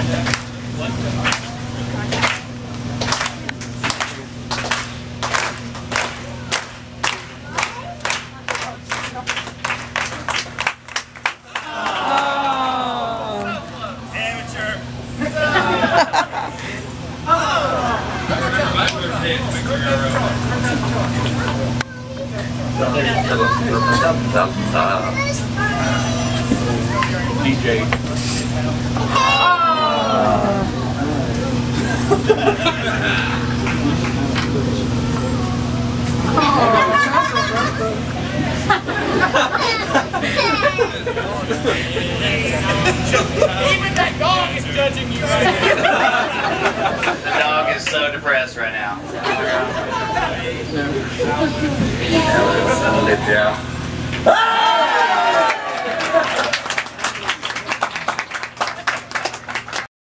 DJ. Even that dog is judging you right now. The dog is so depressed right now. Lift you out.